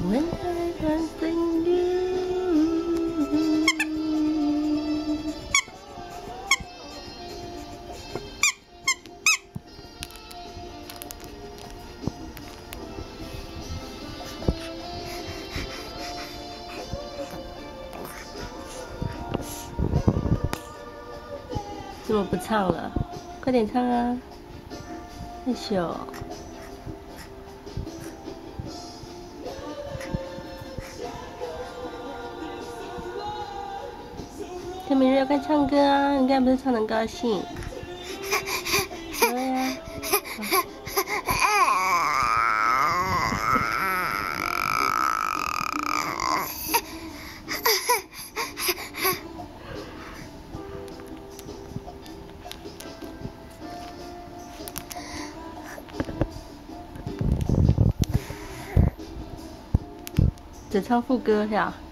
When I was in you， 怎么不唱了？快点唱啊！害羞。天明日快唱歌啊！你刚才不是唱得很高兴？对呀。只唱副歌呀。